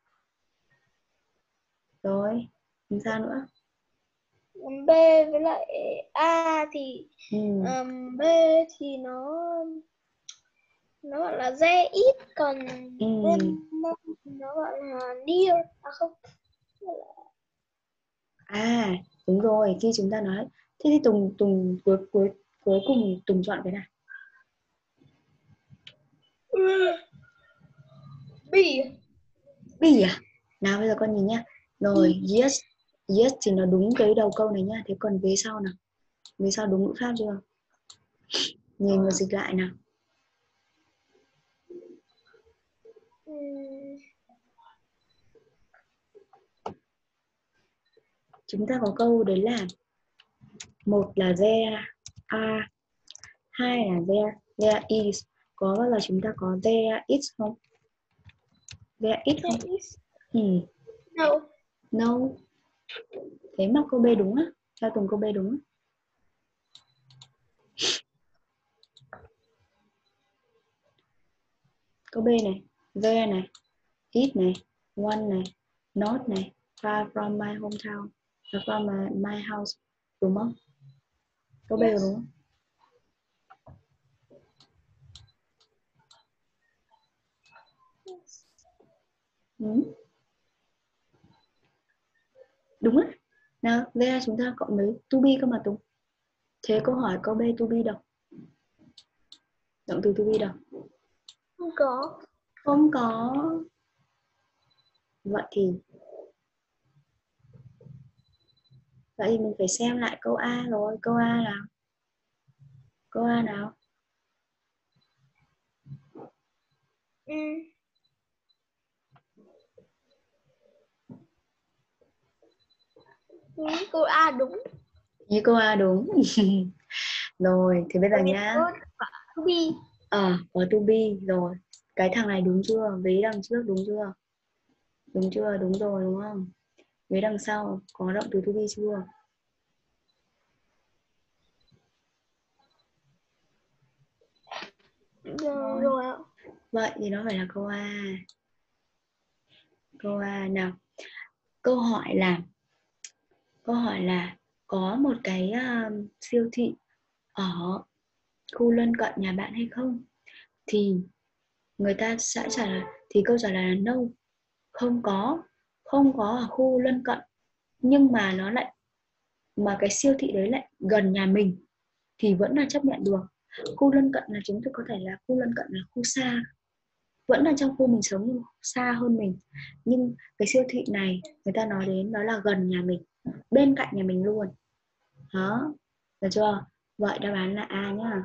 Rồi, làm sao nữa? B với lại A thì Ừ. um, B thì nó nó gọi là dê ít, còn Ừ. bên nó gọi là near, à không, À đúng rồi, khi chúng ta nói thế thì Tùng Tùng cuối cuối cuối cùng Tùng chọn cái nào? B. B à? Nào bây giờ con nhìn nhá. Rồi yes, yes thì nó đúng cái đầu câu này nhá. Thế còn về sau nào? Về sau đúng ngữ pháp chưa? Nhìn và dịch lại nào. Uhm, Chúng ta có câu đấy là một là there are, hai là there there is. Có bao giờ chúng ta có there is không? There is không? there is Ừ. no. No. Thế mà câu B đúng á. Theo Tùng câu B đúng á. Câu B này, there này, is này, one này, not này, far from my hometown, from my, my house. Đúng không? Câu B Yes. đúng không? Yes. Ừ. Đúng á. Nào, there chúng ta cộng với to be cơ mà Tùng. Thế câu hỏi câu B to be đâu? Động từ to be đâu? Không có. Không có. Vậy thì Vậy thì mình phải xem lại câu A rồi. Câu A nào? Câu A nào? Ừ. Ừ, câu A đúng. Như câu A đúng. Rồi, thì bây giờ Bởi vì nhá. có to be. Ờ, à, có to be rồi. Cái thằng này đúng chưa? Vế đằng trước đúng chưa? Đúng chưa? Đúng rồi đúng không? Vế đằng sau có động từ to be chưa? Rồi, Rồi. rồi ạ. Vậy thì nó phải là câu A. Câu A nào. Câu hỏi là Câu hỏi là có một cái um, siêu thị ở khu lân cận nhà bạn hay không? Thì người ta sẽ trả lời, thì câu trả lời là no, không có, không có ở khu lân cận, nhưng mà nó lại mà cái siêu thị đấy lại gần nhà mình thì vẫn là chấp nhận được. Khu lân cận là chúng tôi có thể là khu lân cận là khu xa, vẫn là trong khu mình sống nhưng xa hơn mình, nhưng cái siêu thị này người ta nói đến đó là gần nhà mình, bên cạnh nhà mình luôn đó, được chưa? Vậy đáp án là A nhá.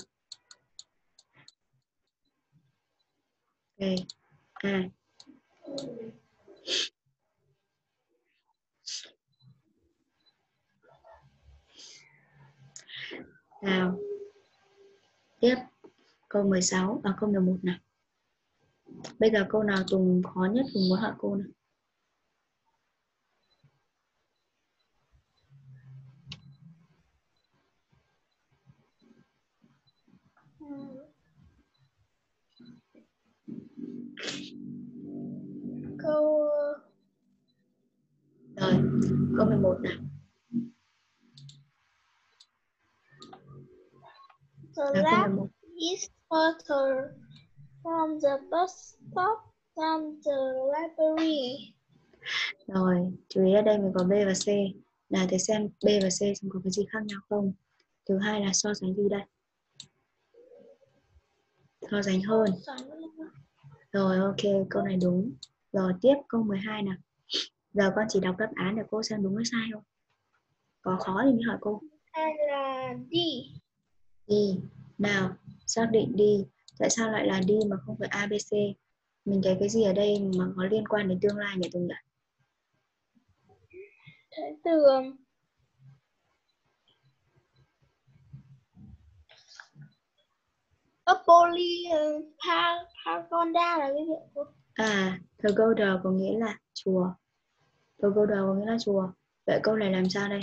Ok, A. Nào tiếp câu mười sáu và câu mười một nào. Bây giờ câu nào Tùng khó nhất Tùng muốn hỏi cô nào. Ừ. Câu Rồi, câu mười một nào. the Là câu mười lab một. is further from the bus stop than the library. Rồi, chú ý ở đây mình có B và C. Nào thầy xem B và C xem có cái gì khác nhau không. Thứ hai là so sánh gì đây? So sánh hơn. Rồi ok, câu này đúng. Rồi tiếp câu mười hai nào. Giờ con chỉ đọc đáp án để cô xem đúng hay sai không? Có khó thì mới hỏi cô. Hay là đi. Đi. Nào, xác định đi. Tại sao lại là đi mà không phải a bê xê? Mình thấy cái gì ở đây mà có liên quan đến tương lai nhỉ Tùng nhỉ? Thấy từ Apolli Pagoda là cái gì? À, pagoda có nghĩa là chùa. Pagoda có nghĩa là chùa. Vậy câu này làm sao đây?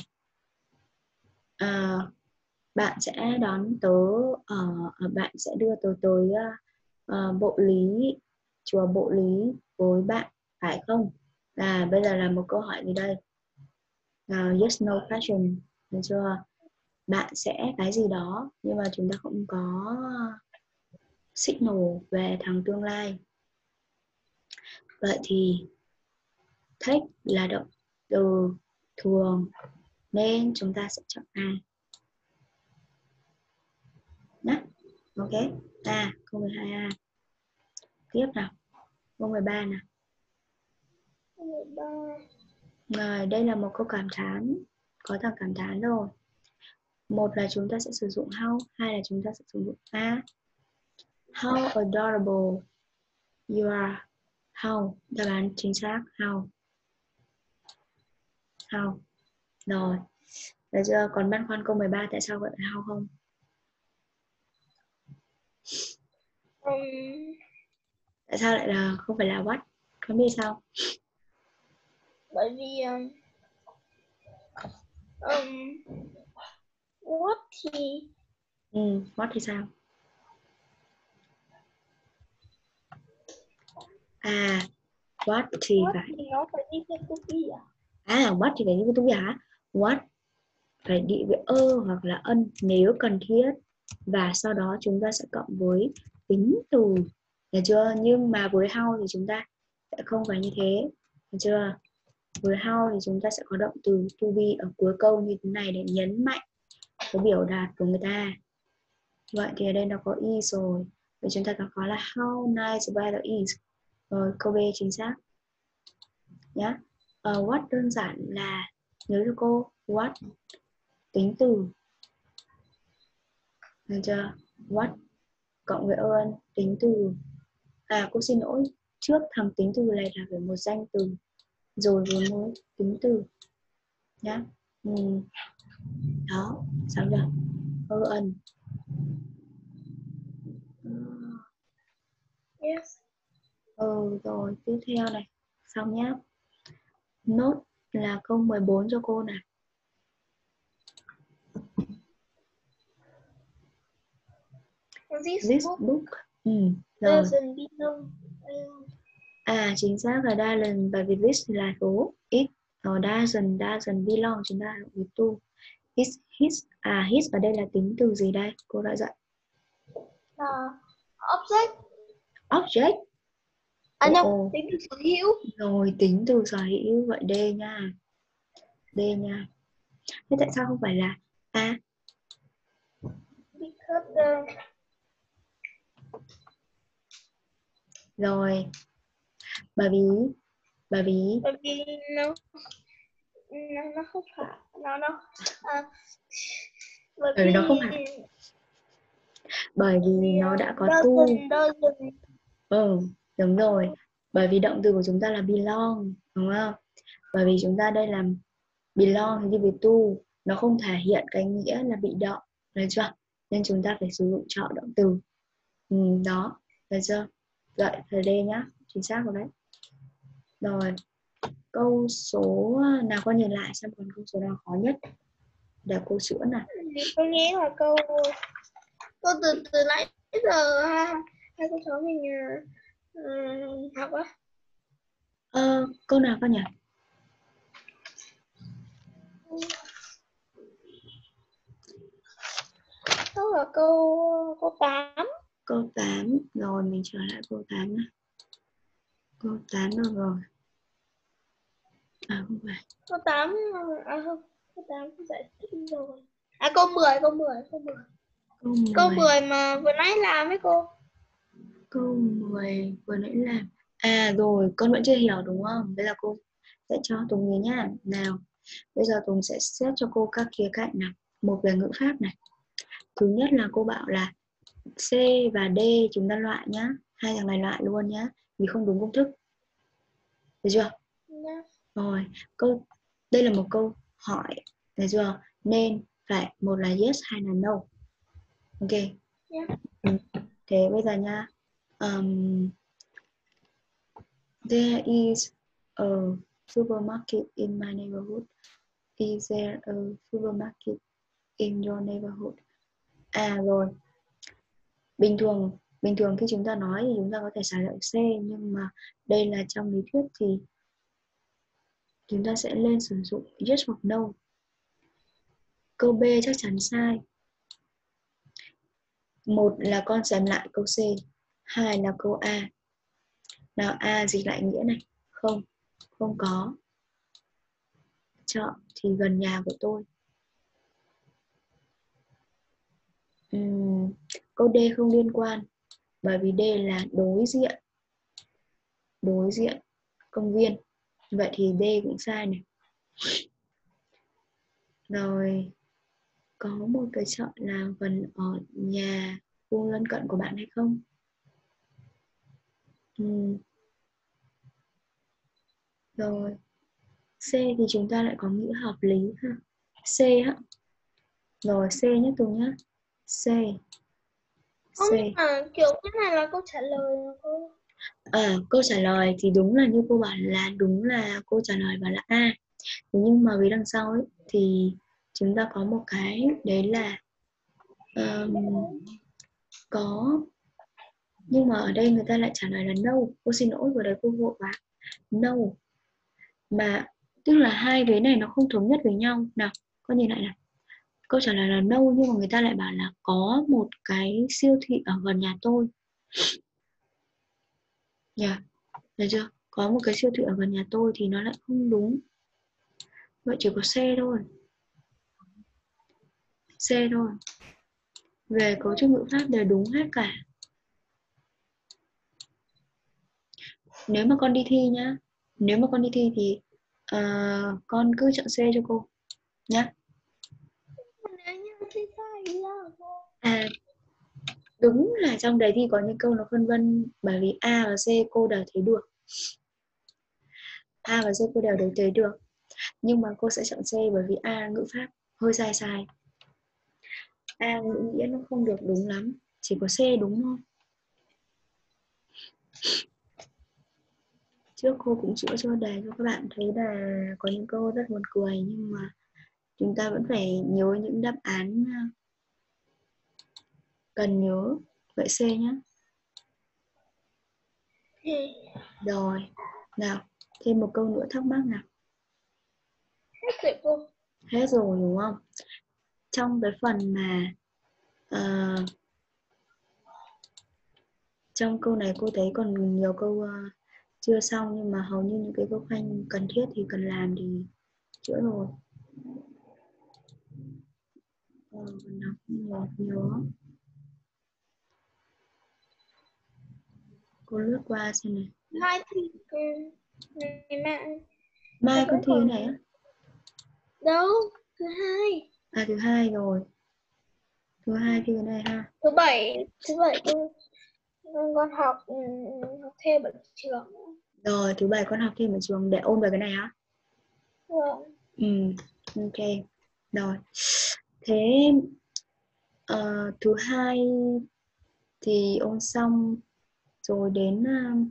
À, bạn sẽ đón tớ ở uh, bạn sẽ đưa tớ tới uh, bộ lý chùa bộ lý với bạn phải không? À, bây giờ là một câu hỏi gì đây? Nào, yes no question, được chưa? Bạn sẽ cái gì đó nhưng mà chúng ta không có signal về thằng tương lai. Vậy thì take là động từ thường nên chúng ta sẽ chọn A nhé. Ok. A, câu mười hai A. Tiếp nào. Câu mười ba nào. Rồi, đây là một câu cảm thán. Có thằng cảm thán rồi. Một là chúng ta sẽ sử dụng how, hai là chúng ta sẽ sử dụng A. How adorable you are. How, đáp án chính xác, how. How. Rồi. Được chưa? Còn băn khoăn câu mười ba tại sao gọi là how không? Um, Tại sao lại là không phải là what? Không biết sao? Bởi vì um, um, what thì Ừ, what thì sao? À, what thì what phải. thì nó phải đi theo to be à? À, what thì phải đi với to be hả? What phải đi với ơ hoặc là ân nếu cần thiết. Và sau đó chúng ta sẽ cộng với tính từ. Được chưa? Nhưng mà với how thì chúng ta sẽ không phải như thế. Được chưa? Với how thì chúng ta sẽ có động từ to be ở cuối câu như thế này để nhấn mạnh cái biểu đạt của người ta. Vậy thì ở đây nó có is rồi. Vậy chúng ta có là how nice the weather is. Rồi câu B chính xác. Nhá. Uh, what đơn giản là nhớ cho cô what tính từ. Được chưa? What cộng với ơn tính từ. À cô xin lỗi, trước thằng tính từ này là phải một danh từ rồi vừa mới tính từ nhá. Ừ. Đó, sao chưa? Ơ ân. Yes. Ừ rồi, tiếp theo này. Xong nhá. Nốt là câu mười bốn cho cô này. This, This book, book. Ừ, rồi. doesn't belong. À chính xác là doesn't, bởi vì this là số it. Rồi doesn't, doesn't belong chúng ta dùng to. His, his, à his ở đây là tính từ gì đây? Cô đã dạy. Uh, object. Object. À Ồ, nhầm, ồ. tính từ sở hữu. Rồi tính từ sở hữu, vậy D nha. D nha. Thế tại sao không phải là A? Because uh, Rồi. Bởi vì bởi vì bởi vì nó nó, nó không phải nó nó à, bởi bởi vì vì nó không hẳn. Bởi vì nó đã có tu. doesn't doesn't Ừ, đúng rồi. Bởi vì động từ của chúng ta là belong, đúng không? Bởi vì chúng ta đây là belong thì đi với to, nó không thể hiện cái nghĩa là bị động, được chưa? Nên chúng ta phải sử dụng trợ động từ. Ừ, đó, được chưa? Vậy thời D nhá, chính xác rồi đấy. Rồi, câu số nào con nhìn lại xem còn câu số nào khó nhất để cô sửa nào. tôi nghĩ là câu câu từ từ nãy giờ ha hai câu sáu mình uh, học á. Ờ, câu nào con nhỉ? Đó là câu câu tám. Câu tám, rồi mình trở lại câu tám này. Câu tám được rồi. À không phải. Câu tám à không, câu tám giải thích rồi. À câu mười, câu mười, câu mười. Câu Câu mười. mười mà vừa nãy làm với cô. Câu mười vừa nãy làm. À rồi, con vẫn chưa hiểu đúng không? Bây giờ cô sẽ cho Tùng nhìn nhá. Nào, bây giờ Tùng sẽ xét cho cô các khía cạnh này. Một về ngữ pháp này. Thứ nhất là cô bảo là C và D chúng ta loại nhá. Hai thằng này loại luôn nhá. Vì không đúng công thức. Được chưa? Yeah. Rồi, câu đây là một câu hỏi. Được chưa? Nên phải một là yes hai là no. Ok. Yeah. Ừ. Thế bây giờ nha. Um, there is a supermarket in my neighborhood. Is there a supermarket in your neighborhood? À rồi. Bình thường bình thường khi chúng ta nói thì chúng ta có thể trả lời C, nhưng mà đây là trong lý thuyết thì chúng ta sẽ lên sử dụng yes hoặc no. Câu B chắc chắn sai. Một là con xem lại câu C, hai là câu A. Nào A dịch lại nghĩa này. Không, không có. Chợ thì gần nhà của tôi. Uhm, câu D không liên quan, bởi vì D là đối diện. Đối diện công viên. Vậy thì D cũng sai này. Rồi, có một cái chợ nào gần ở nhà khu lân cận của bạn hay không? Uhm. Rồi, C thì chúng ta lại có nghĩa hợp lý ha. C á. Rồi C nhé Tùng nhé. C. Không, C. à, kiểu cái này là câu trả lời mà cô. À, câu trả lời thì đúng là như cô bảo là đúng là câu trả lời và là A. Nhưng mà vì đằng sau ấy thì chúng ta có một cái đấy là um, có, nhưng mà ở đây người ta lại trả lời là no. Cô xin lỗi, vừa đấy cô vội quá. No. Mà tức là hai cái này nó không thống nhất với nhau. Nào, con nhìn lại này. Câu trả lời là no, nhưng mà người ta lại bảo là có một cái siêu thị ở gần nhà tôi. Dạ, yeah. Được chưa? Có một cái siêu thị ở gần nhà tôi thì nó lại không đúng. Vậy chỉ có C thôi. C thôi. Về cấu trúc ngữ pháp đều đúng hết cả. Nếu mà con đi thi nhá, nếu mà con đi thi thì uh, con cứ chọn C cho cô nhá. À, đúng là trong đấy thì có những câu nó phân vân, bởi vì A và C cô đều thấy được. A và C cô đều đều thấy được. Nhưng mà cô sẽ chọn C bởi vì A ngữ pháp hơi sai sai. A ngữ nghĩa nó không được đúng lắm. Chỉ có C đúng thôi. Trước cô cũng chữa cho đề cho các bạn thấy là có những câu rất buồn cười, nhưng mà chúng ta vẫn phải nhớ những đáp án cần nhớ. Vậy C nhé. Rồi, nào, thêm một câu nữa thắc mắc nào. Hết rồi cô. Hết rồi đúng không? Trong cái phần mà uh, trong câu này cô thấy còn nhiều câu uh, chưa xong, nhưng mà hầu như những cái câu khoanh cần thiết thì cần làm thì chữa rồi. Ờ, đọc nhiều nhớ. Cô lướt qua xem này. Mai thì ngày mai. Mai con thi cái này á? Đâu, thứ hai. À, thứ hai rồi. Thứ hai thi cái này ha. Thứ bảy, thứ bảy con con học, học thêm ở trường. Rồi, thứ bảy con học thêm ở trường để ôn về cái này á? Vâng. Ừ, ok. Rồi. Thế uh, thứ hai thì ôn xong rồi đến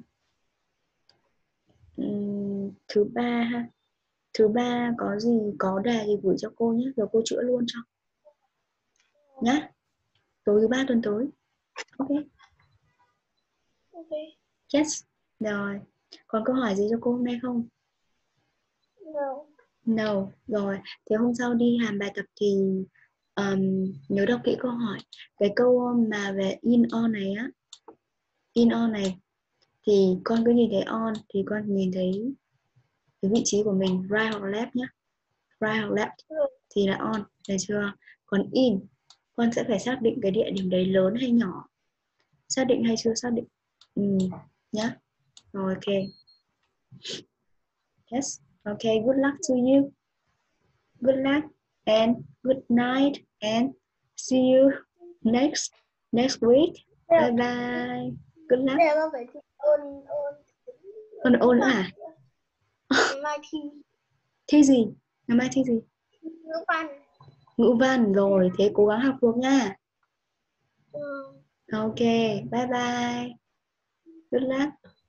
uh, thứ ba ha. Thứ ba có gì có đề thì gửi cho cô nhé, rồi cô chữa luôn cho nhá. Tối thứ ba tuần tới. Ok. Ok. Yes. Rồi. Còn câu hỏi gì cho cô hôm nay không? No. No. Rồi. Thế hôm sau đi làm bài tập thì um, nhớ đọc kỹ câu hỏi. Cái câu mà về in on này á, in on này thì con cứ nhìn thấy on thì con nhìn thấy cái vị trí của mình right hoặc left nhé. Right hoặc left thì là on, được chưa? Còn in, con sẽ phải xác định cái địa điểm đấy lớn hay nhỏ. Xác định hay chưa xác định? Ừ, nhá. Rồi, ok. Yes. Okay, good luck to you. Good luck and good night and see you next next week. Bye bye. Good luck. Bây giờ con phải thi ôn ôn Còn ôn nữa à? ngày mai thi Thi gì? Ngày mai thi gì? ngữ văn. Ngữ văn rồi, thế cố gắng học thuộc nha. Ừ. Ok, bye bye. Good luck.